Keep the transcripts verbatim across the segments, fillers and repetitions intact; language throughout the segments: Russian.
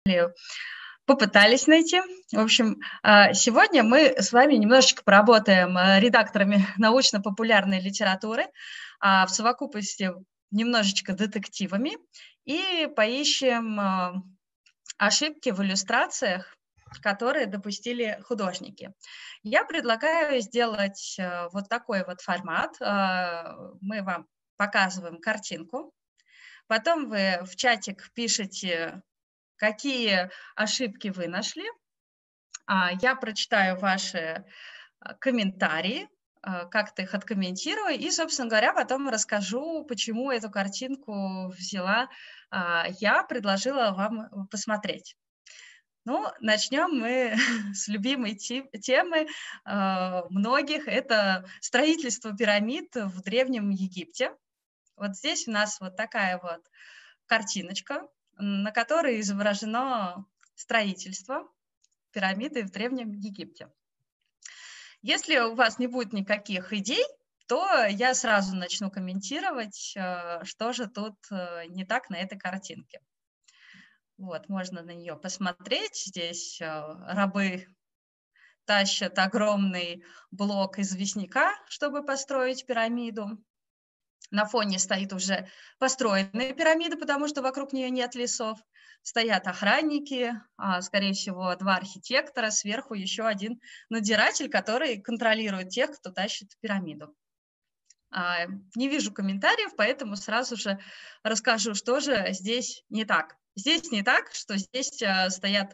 попытались найти. В общем, сегодня мы с вами немножечко поработаем редакторами научно-популярной литературы, в совокупности немножечко детективами, и поищем ошибки в иллюстрациях, которые допустили художники. Я предлагаю сделать вот такой вот формат. Мы вам показываем картинку, потом вы в чатик пишете, какие ошибки вы нашли. Я прочитаю ваши комментарии, как-то их откомментирую, и, собственно говоря, потом расскажу, почему эту картинку взяла я, предложила вам посмотреть. Ну, начнем мы с любимой темы многих. Это строительство пирамид в Древнем Египте. Вот здесь у нас вот такая вот картиночка, на которой изображено строительство пирамиды в Древнем Египте. Если у вас не будет никаких идей, то я сразу начну комментировать, что же тут не так на этой картинке. Вот, можно на нее посмотреть. Здесь рабы тащат огромный блок известняка, чтобы построить пирамиду. На фоне стоит уже построенная пирамида, потому что вокруг нее нет лесов. Стоят охранники, скорее всего, два архитектора, сверху еще один надзиратель, который контролирует тех, кто тащит пирамиду. Не вижу комментариев, поэтому сразу же расскажу, что же здесь не так. Здесь не так, что здесь стоят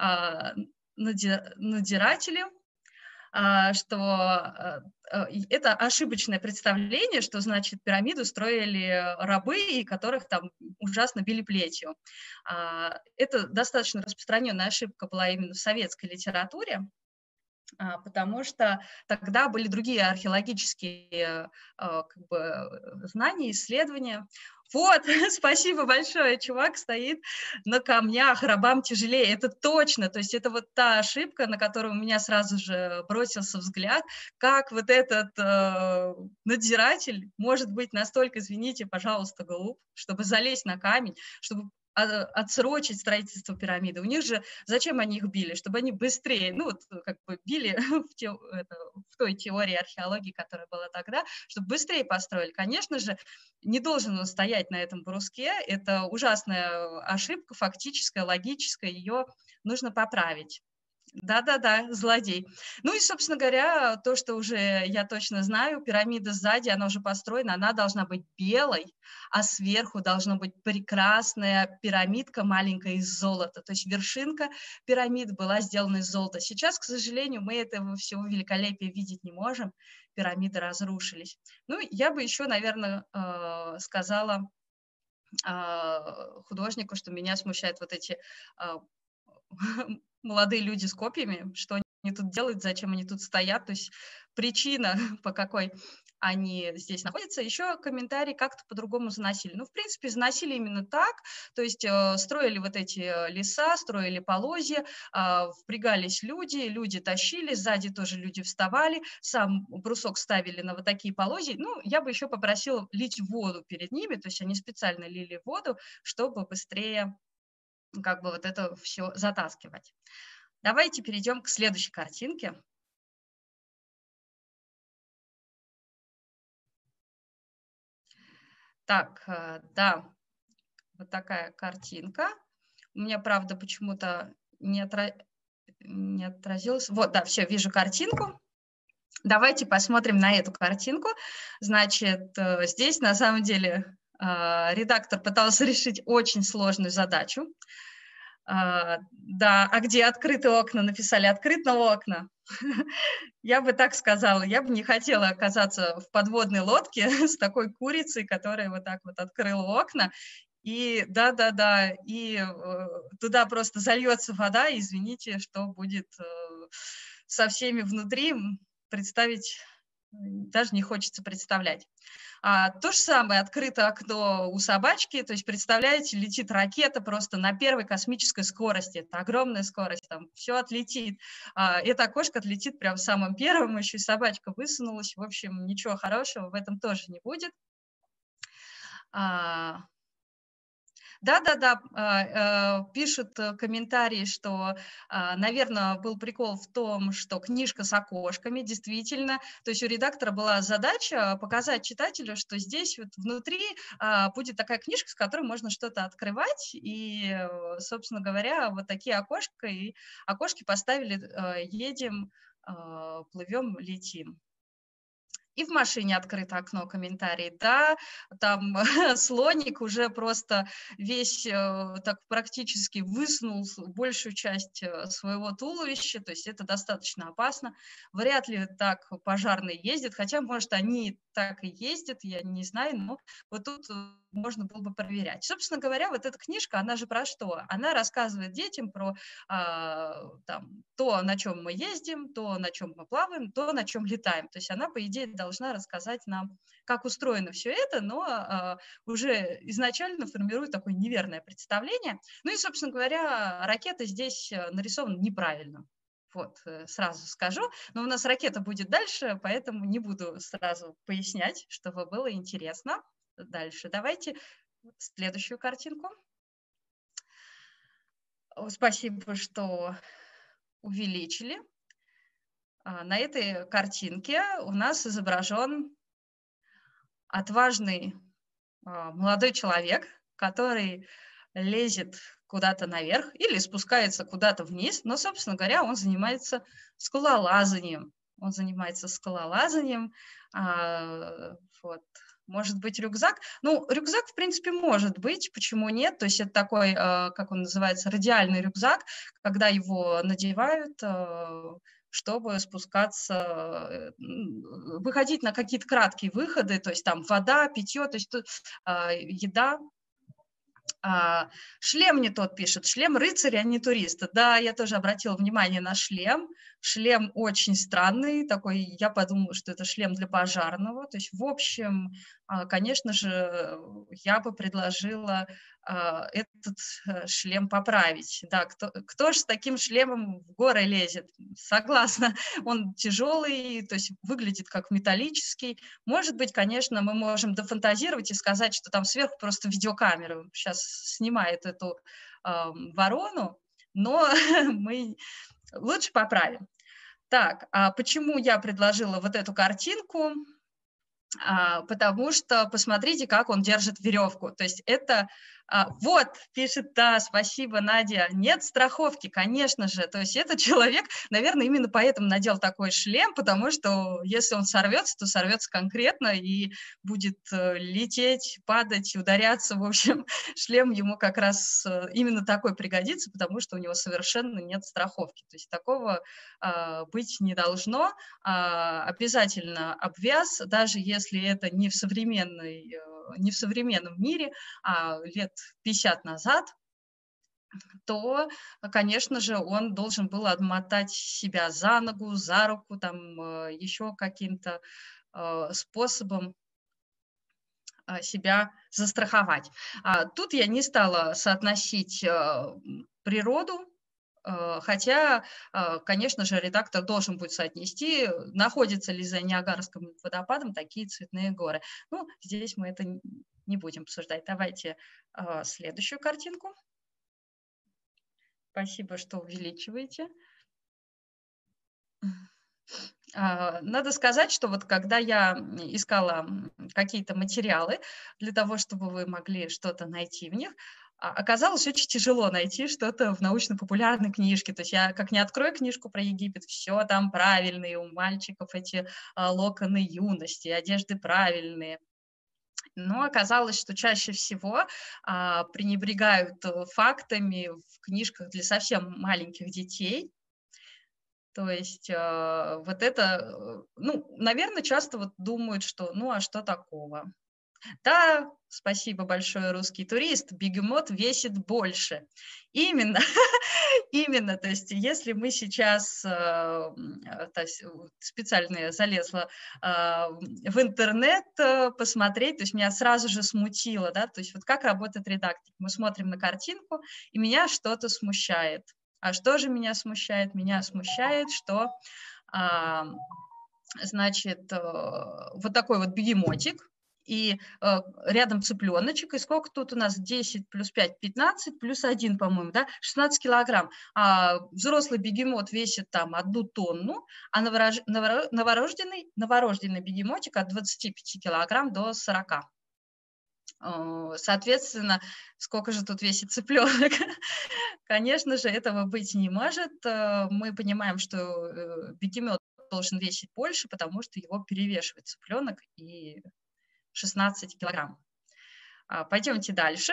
надзиратели, что это ошибочное представление, что, значит, пирамиду строили рабы, и которых там ужасно били плетью. Это достаточно распространенная ошибка была именно в советской литературе, потому что тогда были другие археологические как бы, знания, исследования. Вот, спасибо большое, чувак стоит на камнях, рабам тяжелее, это точно, то есть это вот та ошибка, на которую у меня сразу же бросился взгляд, как вот этот э, надзиратель может быть настолько, извините, пожалуйста, глуп, чтобы залезть на камень, чтобы отсрочить строительство пирамиды. У них же, зачем они их били? Чтобы они быстрее, ну, вот как бы били в, те, это, в той теории археологии, которая была тогда, чтобы быстрее построили. Конечно же, не должен он стоять на этом бруске. Это ужасная ошибка, фактическая, логическая, ее нужно поправить. Да-да-да, злодей. Ну и, собственно говоря, то, что уже я точно знаю, пирамида сзади, она уже построена, она должна быть белой, а сверху должна быть прекрасная пирамидка маленькая из золота. То есть вершинка пирамид была сделана из золота. Сейчас, к сожалению, мы этого всего великолепия видеть не можем. Пирамиды разрушились. Ну, я бы еще, наверное, сказала художнику, что меня смущают вот эти молодые люди с копьями, что они тут делают, зачем они тут стоят, то есть причина, по какой они здесь находятся. Еще комментарии как-то по-другому заносили. Ну, в принципе, заносили именно так, то есть э, строили вот эти леса, строили полозья, э, впрягались люди, люди тащили, сзади тоже люди вставали, сам брусок ставили на вот такие полозья. Ну, я бы еще попросила лить воду перед ними, то есть они специально лили воду, чтобы быстрее как бы вот это все затаскивать. Давайте перейдем к следующей картинке. Так, да, вот такая картинка. У меня, правда, почему-то не, отра... не отразилось. Вот, да, все, вижу картинку. Давайте посмотрим на эту картинку. Значит, здесь на самом деле редактор пытался решить очень сложную задачу. Uh, да, а где открытые окна? Написали открытые окна. Я бы так сказала, я бы не хотела оказаться в подводной лодке с такой курицей, которая вот так вот открыла окна. И да-да-да, и э, туда просто зальется вода, и извините, что будет э, со всеми внутри, представить даже не хочется представлять. А, то же самое, открыто окно у собачки, то есть, представляете, летит ракета просто на первой космической скорости, это огромная скорость, там все отлетит. А, это окошко отлетит прям самым первым, еще и собачка высунулась, в общем, ничего хорошего в этом тоже не будет. А, Да-да-да, а, э, пишут э, комментарии, что, наверное, был прикол в том, что книжка с окошками, действительно. То есть у редактора была задача показать читателю, что здесь вот внутри а, будет такая книжка, с которой можно что-то открывать. И, э, собственно говоря, вот такие окошка и окошки поставили, э, едем, э, плывем, летим. И в машине открыто окно, комментарий. Да, там слоник уже просто весь э, так практически высунул с- большую часть э, своего туловища, то есть это достаточно опасно. Вряд ли так пожарные ездят, хотя, может, они так и ездят, я не знаю, но вот тут э, можно было бы проверять. Собственно говоря, вот эта книжка, она же про что? Она рассказывает детям про а, там, то, на чем мы ездим, то, на чем мы плаваем, то, на чем летаем. То есть она, по идее, должна рассказать нам, как устроено все это, но а, уже изначально формирует такое неверное представление. Ну и, собственно говоря, ракета здесь нарисована неправильно. Вот, э, сразу скажу. Но у нас ракета будет дальше, поэтому не буду сразу пояснять, чтобы было интересно. Дальше давайте следующую картинку. Спасибо, что увеличили. На этой картинке у нас изображен отважный молодой человек, который лезет куда-то наверх или спускается куда-то вниз, но, собственно говоря, он занимается скалолазанием. Он занимается скалолазанием. Вот. Может быть, рюкзак? Ну, рюкзак, в принципе, может быть. Почему нет? То есть это такой, как он называется, радиальный рюкзак, когда его надевают, чтобы спускаться, выходить на какие-то краткие выходы, то есть там вода, питье, то есть еда. А, шлем не тот пишет, шлем рыцаря, а не туриста. Да, я тоже обратила внимание на шлем. Шлем очень странный, такой, я подумала, что это шлем для пожарного. То есть, в общем, конечно же, я бы предложила этот шлем поправить. Да, кто, кто же с таким шлемом в горы лезет? Согласна, он тяжелый, то есть выглядит как металлический. Может быть, конечно, мы можем дофантазировать и сказать, что там сверху просто видеокамера сейчас снимает эту э, ворону, но мы лучше поправим. Так, а почему я предложила вот эту картинку? А, потому что посмотрите, как он держит веревку. То есть это... А, вот, пишет, да, спасибо, Надя. Нет страховки, конечно же. То есть этот человек, наверное, именно поэтому надел такой шлем, потому что если он сорвется, то сорвется конкретно и будет лететь, падать, ударяться. В общем, шлем ему как раз именно такой пригодится, потому что у него совершенно нет страховки. То есть такого а, быть не должно. А, обязательно обвяз, даже если это не в современной, не в современном мире, а лет пятьдесят назад, то, конечно же, он должен был отмотать себя за ногу, за руку, там еще каким-то способом себя застраховать. Тут я не стала соотносить природу, хотя, конечно же, редактор должен будет соотнести, находятся ли за Ниагарским водопадом такие цветные горы. Ну, здесь мы это не будем обсуждать. Давайте следующую картинку. Спасибо, что увеличиваете. Надо сказать, что вот когда я искала какие-то материалы для того, чтобы вы могли что-то найти в них, оказалось очень тяжело найти что-то в научно-популярной книжке. То есть я как не открою книжку про Египет, все там правильные, у мальчиков эти локоны юности, одежды правильные. Но оказалось, что чаще всего а, пренебрегают фактами в книжках для совсем маленьких детей. То есть э, вот это, ну, наверное, часто вот думают, что ну а что такого? Да, спасибо большое, русский турист, бегемот весит больше. Именно, именно, то есть если мы сейчас, э, то есть специально я залезла э, в интернет э, посмотреть, то есть меня сразу же смутило, да, то есть вот как работает редактор. Мы смотрим на картинку, и меня что-то смущает. А что же меня смущает? Меня смущает, что, а, значит, вот такой вот бегемотик, и э, рядом цыпленочек, и сколько тут у нас, десять плюс пять, пятнадцать, плюс один, по-моему, да, шестнадцать килограмм. А взрослый бегемот весит там одну тонну, а новорож... новорожденный, новорожденный бегемотик от двадцати пяти килограмм до сорока. Соответственно, сколько же тут весит цыпленок? Конечно же, этого быть не может. Мы понимаем, что бегемот должен весить больше, потому что его перевешивает цыпленок и шестнадцать килограмм. Пойдемте дальше.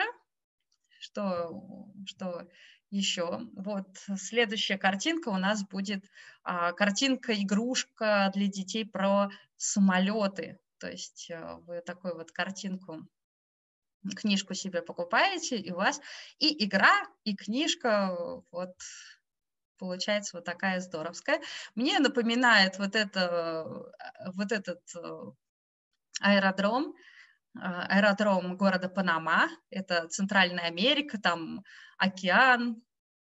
Что, что еще? Вот следующая картинка у нас будет картинка-игрушка для детей про самолеты. То есть вы такую вот картинку, книжку себе покупаете, и у вас и игра, и книжка, вот получается вот такая здоровская. Мне напоминает вот, это, вот этот аэродром, аэродром города Панама, это Центральная Америка, там океан,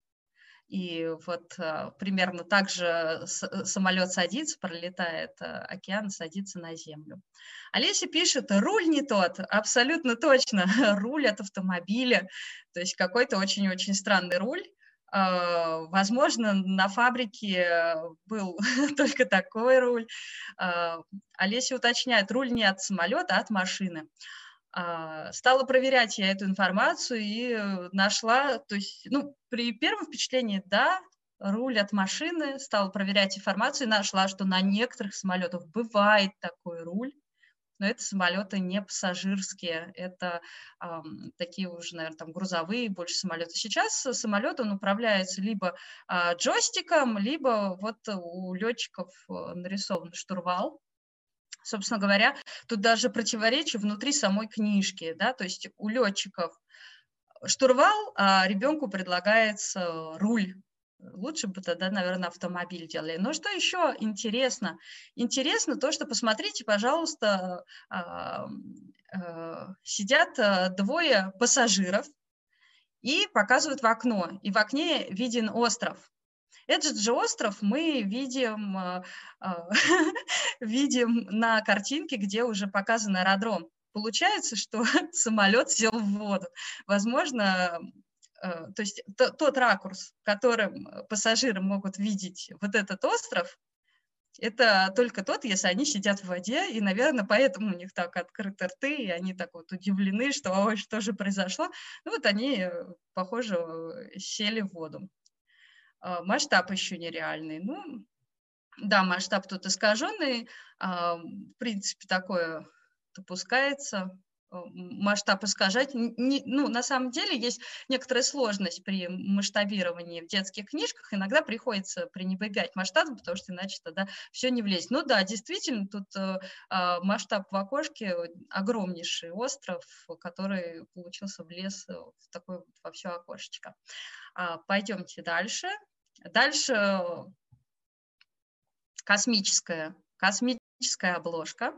и вот примерно так же самолет садится, пролетает океан, садится на землю. Олеся пишет, руль не тот, абсолютно точно, руль от автомобиля, то есть какой-то очень-очень странный руль. Возможно, на фабрике был только такой руль. Олеся уточняет, руль не от самолета, а от машины. Стала проверять я эту информацию и нашла, то есть, ну, при первом впечатлении, да, руль от машины, стала проверять информацию и нашла, что на некоторых самолетах бывает такой руль, но это самолеты не пассажирские, это э, такие уже, наверное, там грузовые больше самолеты. Сейчас самолет, он управляется либо э, джойстиком, либо вот у летчиков нарисован штурвал. Собственно говоря, тут даже противоречие внутри самой книжки, да, то есть у летчиков штурвал, а ребенку предлагается руль. Лучше бы тогда, наверное, автомобиль делали. Но что еще интересно? Интересно то, что, посмотрите, пожалуйста, сидят двое пассажиров и показывают в окно, и в окне виден остров. Этот же остров мы видим, видим на картинке, где уже показан аэродром. Получается, что самолет сел в воду. Возможно, то есть тот ракурс, которым пассажиры могут видеть вот этот остров, это только тот, если они сидят в воде, и, наверное, поэтому у них так открыты рты, и они так вот удивлены, что ой, что же произошло. Ну вот они, похоже, сели в воду. Масштаб еще нереальный. Ну, да, масштаб тут искаженный. В принципе, такое допускается. Масштаб искажать. Не, ну, на самом деле есть некоторая сложность при масштабировании в детских книжках. Иногда приходится пренебрегать масштабом, потому что иначе тогда все не влезет. Ну да, действительно, тут масштаб в окошке огромнейший остров, который получился влез в такое во все окошечко. Пойдемте дальше. Дальше космическая, космическая обложка.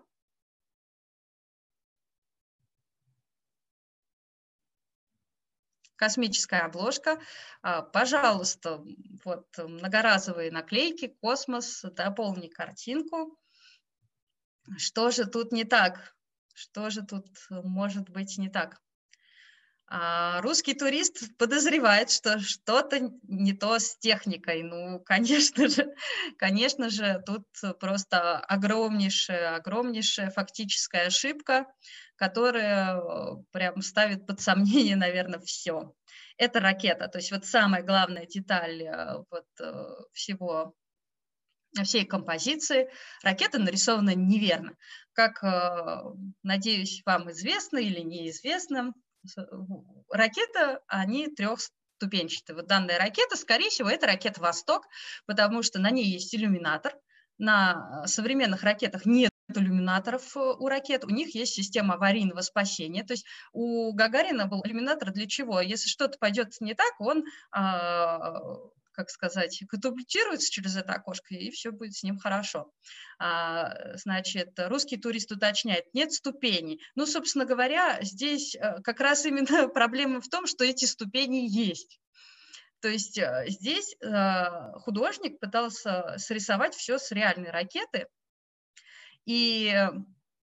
Космическая обложка. Пожалуйста, вот многоразовые наклейки, космос, дополни картинку. Что же тут не так? Что же тут может быть не так? Русский турист подозревает, что что-то не то с техникой. Ну, конечно же, конечно же, тут просто огромнейшая, огромнейшая фактическая ошибка, которая прям ставит под сомнение, наверное, все. Это ракета. То есть вот самая главная деталь вот всего, всей композиции. Ракета нарисована неверно. Как, надеюсь, вам известно или неизвестно, ракета, они трехступенчатые. Вот данная ракета, скорее всего, это ракета «Восток», потому что на ней есть иллюминатор. На современных ракетах нет иллюминаторов у ракет, у них есть система аварийного спасения. То есть у Гагарина был иллюминатор для чего? Если что-то пойдет не так, он, как сказать, катапультируется через это окошко, и все будет с ним хорошо. Значит, русский турист уточняет, нет ступеней. Ну, собственно говоря, здесь как раз именно проблема в том, что эти ступени есть. То есть здесь художник пытался срисовать все с реальной ракеты, и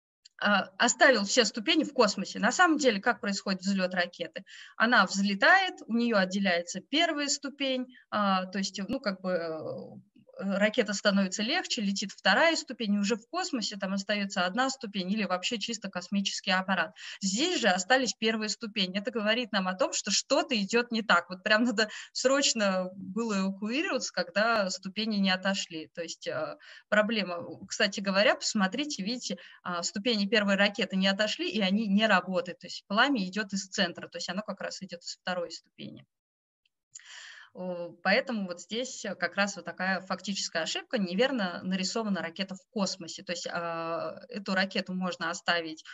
оставил все ступени в космосе. На самом деле, как происходит взлет ракеты? Она взлетает, у нее отделяется первая ступень, то есть, ну, как бы ракета становится легче, летит вторая ступень, и уже в космосе там остается одна ступень или вообще чисто космический аппарат. Здесь же остались первые ступени. Это говорит нам о том, что что-то идет не так. Вот прям надо срочно было эвакуироваться, когда ступени не отошли. То есть проблема, кстати говоря, посмотрите, видите, ступени первой ракеты не отошли, и они не работают. То есть пламя идет из центра, то есть оно как раз идет из второй ступени. Поэтому вот здесь как раз вот такая фактическая ошибка, неверно нарисована ракета в космосе. То есть эту ракету можно оставить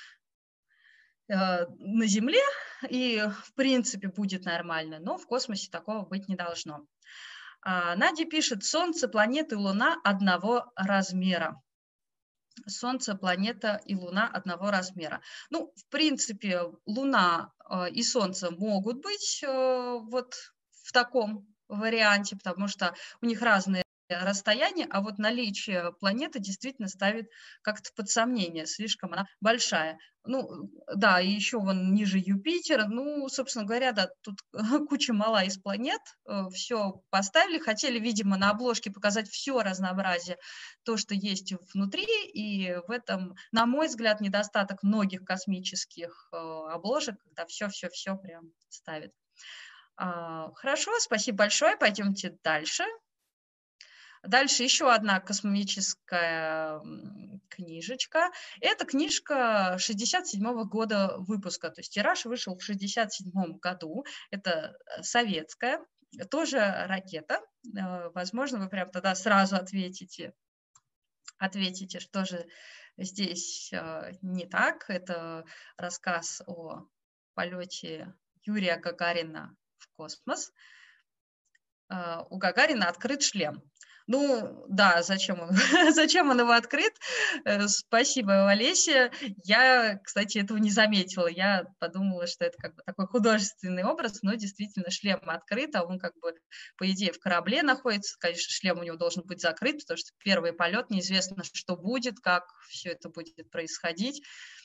на Земле, и в принципе будет нормально, но в космосе такого быть не должно. Надя пишет: Солнце, планеты, Луна одного размера. Солнце, планета и Луна одного размера. Ну, в принципе, Луна и Солнце могут быть вот в таком варианте, потому что у них разные расстояния, а вот наличие планеты действительно ставит как-то под сомнение, слишком она большая. Ну, да, и еще вон ниже Юпитера, ну, собственно говоря, да, тут куча мала из планет, все поставили, хотели, видимо, на обложке показать все разнообразие, то, что есть внутри, и в этом, на мой взгляд, недостаток многих космических обложек, когда все-все-все прям ставят. Хорошо, спасибо большое, пойдемте дальше. Дальше еще одна космическая книжечка. Это книжка шестьдесят седьмого года выпуска, то есть тираж вышел в шестьдесят седьмом году. Это советская, тоже ракета. Возможно, вы прям тогда сразу ответите, ответите, что же здесь не так. Это рассказ о полете Юрия Гагарина в космос. У Гагарина открыт шлем. Ну, да, зачем он, зачем он его открыт? Спасибо, Олеся. Я, кстати, этого не заметила. Я подумала, что это как бы такой художественный образ, но действительно шлем открыт, а он как бы, по идее, в корабле находится. Конечно, шлем у него должен быть закрыт, потому что первый полет, неизвестно, что будет, как все это будет происходить.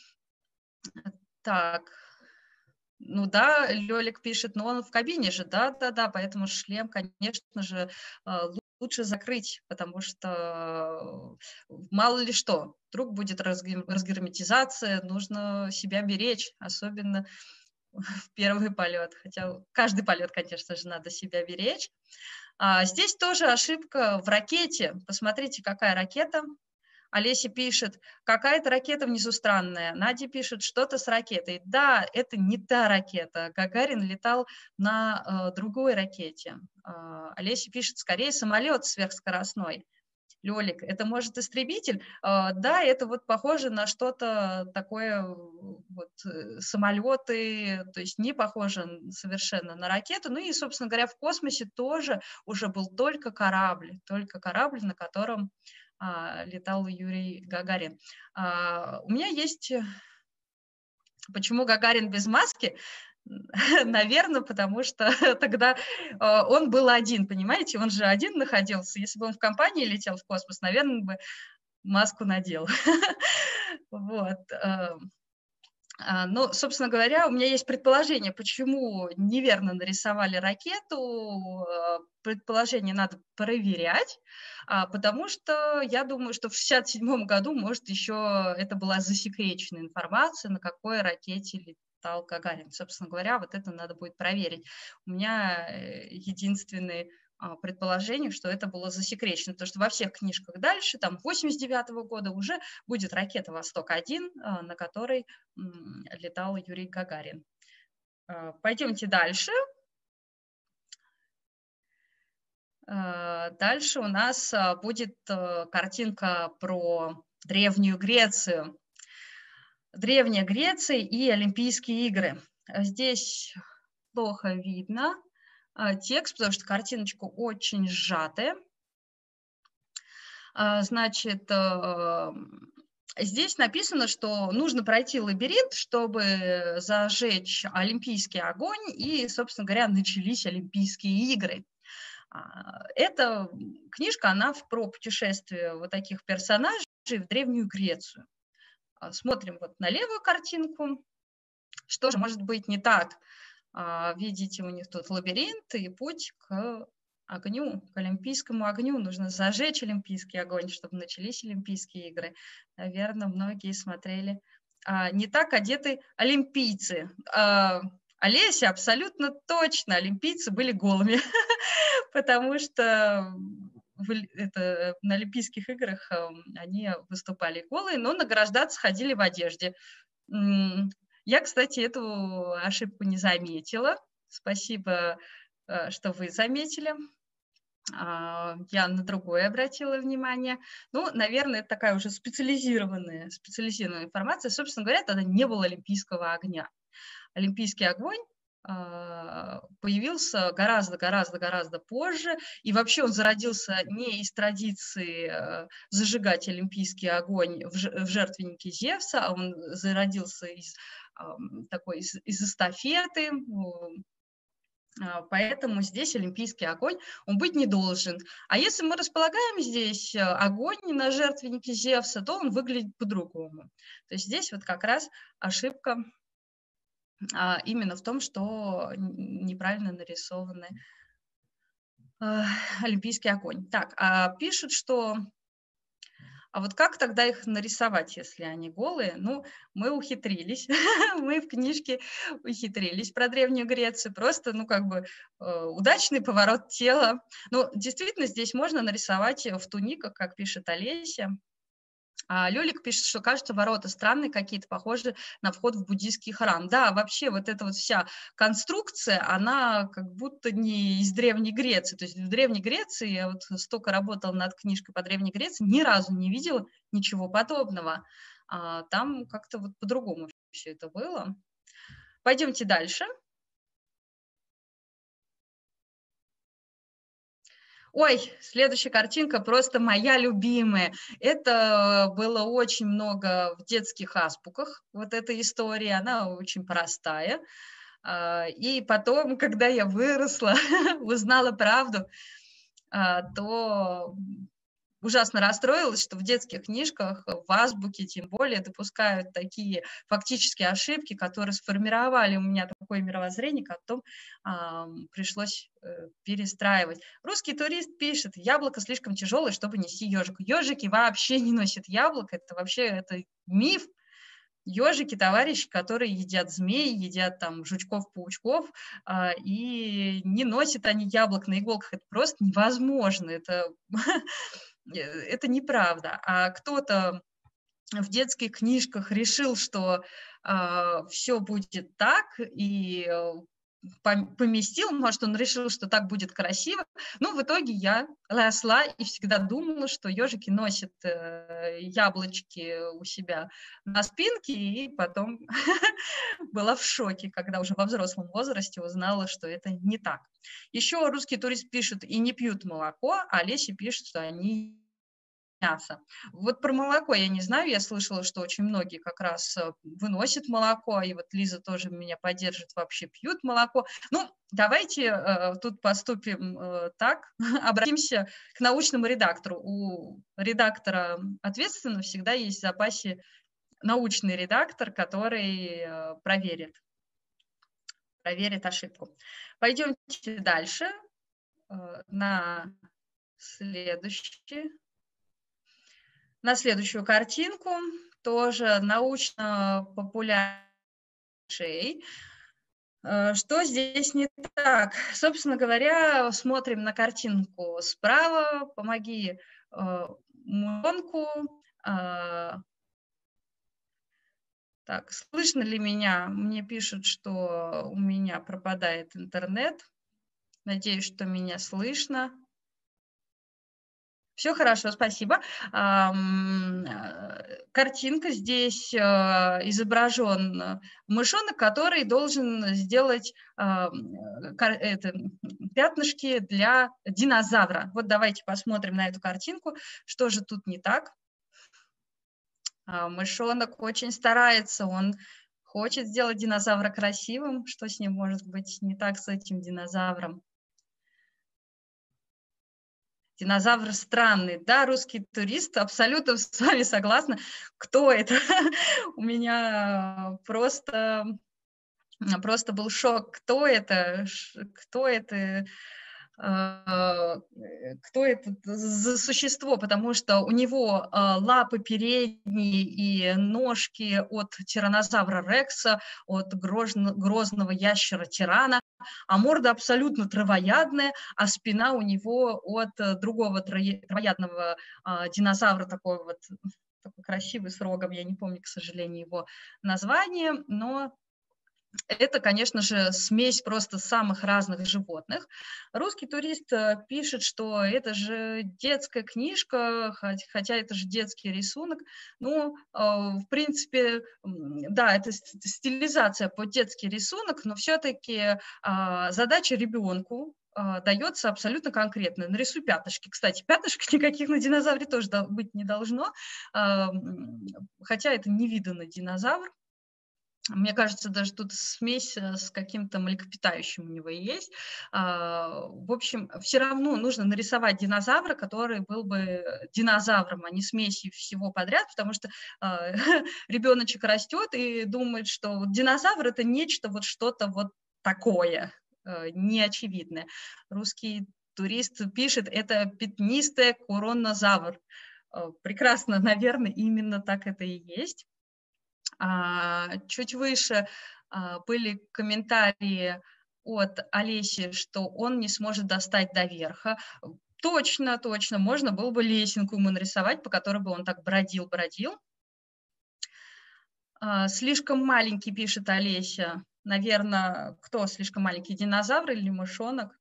Так. Ну да, Лёлик пишет, но он в кабине же, да-да-да, поэтому шлем, конечно же, лучше закрыть, потому что мало ли что, вдруг будет разгерметизация, нужно себя беречь, особенно в первый полет, хотя каждый полет, конечно же, надо себя беречь. А здесь тоже ошибка в ракете, посмотрите, какая ракета. Олеся пишет, какая-то ракета внизу странная. Надя пишет, что-то с ракетой. Да, это не та ракета. Гагарин летал на э, другой ракете. Э, Олеся пишет, скорее самолет сверхскоростной. Лёлик, это может истребитель? Э, да, это вот похоже на что-то такое, вот, самолеты, то есть не похоже совершенно на ракету. Ну и, собственно говоря, в космосе тоже уже был только корабль, только корабль, на котором летал Юрий Гагарин. У меня есть... Почему Гагарин без маски? Наверное, потому что тогда он был один, понимаете? Он же один находился. Если бы он в компании летел в космос, наверное, бы маску надел. Вот. Ну, собственно говоря, у меня есть предположение, почему неверно нарисовали ракету. Предположение надо проверять, потому что я думаю, что в шестьдесят седьмом году, может, еще это была засекреченная информация, на какой ракете летал Гагарин. Собственно говоря, вот это надо будет проверить. У меня единственный предположение, что это было засекречено, потому что во всех книжках дальше, там восемьдесят девятого года уже будет ракета «Восток-один», на которой летал Юрий Гагарин. Пойдемте дальше. Дальше у нас будет картинка про Древнюю Грецию. Древняя Греция и Олимпийские игры. Здесь плохо видно текст, потому что картиночка очень сжатая. Значит, здесь написано, что нужно пройти лабиринт, чтобы зажечь олимпийский огонь, и, собственно говоря, начались Олимпийские игры. Эта книжка, она про путешествие вот таких персонажей в Древнюю Грецию. Смотрим вот на левую картинку. Что же может быть не так? Видите, у них тут лабиринт и путь к огню, к олимпийскому огню. Нужно зажечь олимпийский огонь, чтобы начались Олимпийские игры. Наверное, многие смотрели. Не так одеты олимпийцы. Олеся, абсолютно точно, олимпийцы были голыми, потому что это, на Олимпийских играх они выступали голые, но награждаться ходили в одежде. Я, кстати, эту ошибку не заметила. Спасибо, что вы заметили. Я на другое обратила внимание. Ну, наверное, это такая уже специализированная, специализированная информация. Собственно говоря, тогда не было олимпийского огня. Олимпийский огонь появился гораздо-гораздо-гораздо позже, и вообще он зародился не из традиции зажигать олимпийский огонь в жертвеннике Зевса, а он зародился из такой из, из эстафеты. Поэтому здесь олимпийский огонь, он быть не должен. А если мы располагаем здесь огонь на жертвеннике Зевса, то он выглядит по-другому. То есть здесь вот как раз ошибка именно в том, что неправильно нарисованы олимпийский огонь. Так, а пишут, что... А вот как тогда их нарисовать, если они голые? Ну, мы ухитрились, мы в книжке ухитрились про Древнюю Грецию. Просто, ну, как бы удачный поворот тела. Ну, действительно, здесь можно нарисовать в туниках, как пишет Олеся. А Лёлик пишет, что, кажется, ворота странные какие-то, похожи на вход в буддийский храм. Да, вообще вот эта вот вся конструкция, она как будто не из Древней Греции. То есть в Древней Греции, я вот столько работала над книжкой по Древней Греции, ни разу не видела ничего подобного. А там как-то вот по-другому все это было. Пойдемте дальше. Ой, следующая картинка просто моя любимая. Это было очень много в детских азбуках, вот эта история, она очень простая. И потом, когда я выросла, узнала правду, то ужасно расстроилась, что в детских книжках, в азбуке тем более, допускают такие фактические ошибки, которые сформировали у меня такое мировоззрение, потом а, пришлось э, перестраивать. Русский турист пишет: яблоко слишком тяжелое, чтобы нести ежик. Ежики вообще не носят яблоко, это вообще это миф. Ежики, товарищи, которые едят змей, едят там жучков-паучков, а, и не носят они яблок на иголках. Это просто невозможно. Это... Это неправда. А кто-то в детских книжках решил, что э, все будет так, и поместил, может, он решил, что так будет красиво. Но в итоге я росла и всегда думала, что ежики носят э, яблочки у себя на спинке, и потом была в шоке, когда уже во взрослом возрасте узнала, что это не так. Еще русский турист пишет: и не пьют молоко, а Леся пишет, что они мясо. Вот про молоко я не знаю, я слышала, что очень многие как раз выносят молоко, и вот Лиза тоже меня поддержит, вообще пьют молоко. Ну, давайте э, тут поступим э, так, обратимся к научному редактору. У редактора ответственного всегда есть в запасе научный редактор, который э, проверит, проверит ошибку. Пойдемте дальше э, на следующий. На следующую картинку, тоже научно-популярный. Что здесь не так? Собственно говоря, смотрим на картинку справа. Помоги мышонку. Так, слышно ли меня? Мне пишут, что у меня пропадает интернет. Надеюсь, что меня слышно. Все хорошо, спасибо. Картинка здесь изображен мышонок, который должен сделать это, пятнышки для динозавра. Вот давайте посмотрим на эту картинку, что же тут не так. Мышонок очень старается, он хочет сделать динозавра красивым. Что с ним может быть не так, с этим динозавром? Динозавр странный. Да, русский турист, абсолютно с вами согласна. Кто это? У меня просто, просто был шок. Кто это? Кто это? Кто это за существо, потому что у него лапы передние и ножки от тираннозавра Рекса, от грозного ящера Тирана, а морда абсолютно травоядная, а спина у него от другого травоядного динозавра, такой вот такой красивый с рогом, я не помню, к сожалению, его название, но это, конечно же, смесь просто самых разных животных. Русский турист пишет, что это же детская книжка, хотя это же детский рисунок. Ну, в принципе, да, это стилизация под детский рисунок, но все-таки задача ребенку дается абсолютно конкретно. Нарисуй пятнышки. Кстати, пятнышек никаких на динозавре тоже быть не должно, хотя это невиданный динозавр. Мне кажется, даже тут смесь с каким-то млекопитающим у него есть. В общем, все равно нужно нарисовать динозавра, который был бы динозавром, а не смесью всего подряд, потому что ребеночек растет и думает, что динозавр – это нечто, вот что-то вот такое, неочевидное. Русский турист пишет, это пятнистый коронозавр. Прекрасно, наверное, именно так это и есть. Чуть выше были комментарии от Олеси, что он не сможет достать до верха. Точно, точно, можно было бы лесенку ему нарисовать, по которой бы он так бродил-бродил. Слишком маленький, пишет Олеся. Наверное, кто слишком маленький, динозавр или мышонок?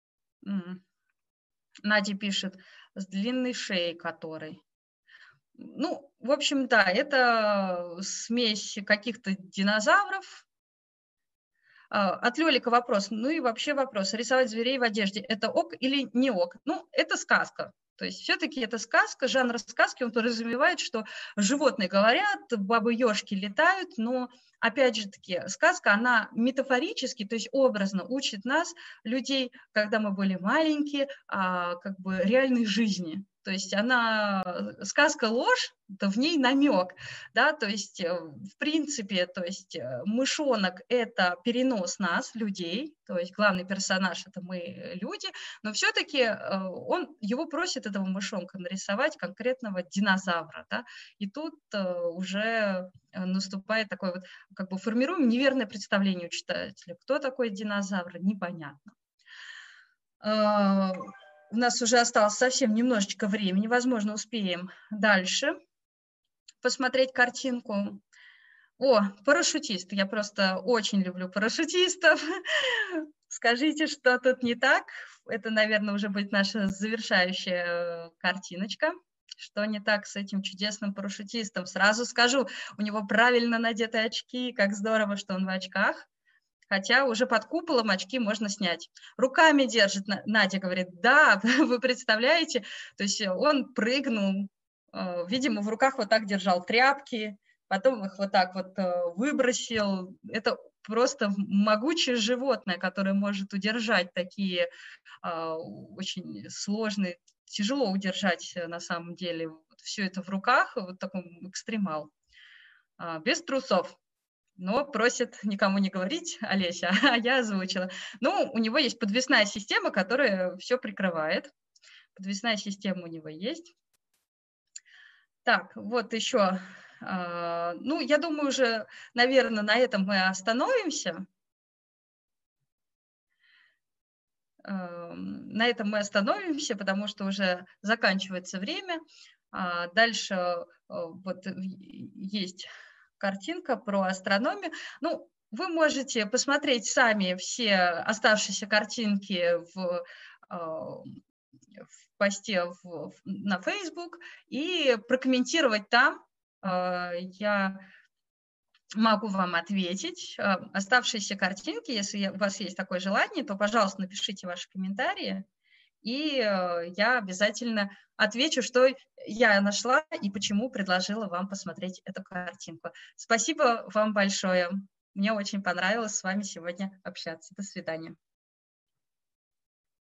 Надя пишет, с длинной шеей которой. Ну, в общем, да, это смесь каких-то динозавров. От Лёлика вопрос, ну и вообще вопрос, рисовать зверей в одежде – это ок или не ок? Ну, это сказка. То есть все-таки это сказка, жанр сказки, он подразумевает, что животные говорят, бабы-ёшки летают, но, опять же таки, сказка, она метафорически, то есть образно учит нас, людей, когда мы были маленькие, как бы реальной жизни. То есть она, сказка ложь, да в ней намек, да, то есть в принципе, то есть мышонок – это перенос нас, людей, то есть главный персонаж – это мы, люди, но все-таки он, его просит, этого мышонка, нарисовать конкретного динозавра, да, и тут уже наступает такое вот, как бы формируем неверное представление у читателя, кто такой динозавр, непонятно. У нас уже осталось совсем немножечко времени, возможно, успеем дальше посмотреть картинку. О, парашютист. Я просто очень люблю парашютистов. Скажите, что тут не так? Это, наверное, уже будет наша завершающая картиночка. Что не так с этим чудесным парашютистом? Сразу скажу, у него правильно надеты очки, как здорово, что он в очках. Хотя уже под куполом очки можно снять. Руками держит, Надя говорит, да, вы представляете, то есть он прыгнул, видимо, в руках вот так держал тряпки, потом их вот так вот выбросил. Это просто могучее животное, которое может удержать такие очень сложные, тяжело удержать на самом деле все это в руках, вот такой экстремал, без трусов. Но просит никому не говорить, Олеся, а я озвучила. Ну, у него есть подвесная система, которая все прикрывает. Подвесная система у него есть. Так, вот еще. Ну, я думаю, уже, наверное, на этом мы остановимся. На этом мы остановимся, потому что уже заканчивается время. Дальше вот есть картинка про астрономию. Ну, вы можете посмотреть сами все оставшиеся картинки в, в посте в, на Facebook и прокомментировать там. Я могу вам ответить. Оставшиеся картинки, если у вас есть такое желание, то, пожалуйста, напишите ваши комментарии, и я обязательно отвечу, что я нашла и почему предложила вам посмотреть эту картинку. Спасибо вам большое. Мне очень понравилось с вами сегодня общаться. До свидания.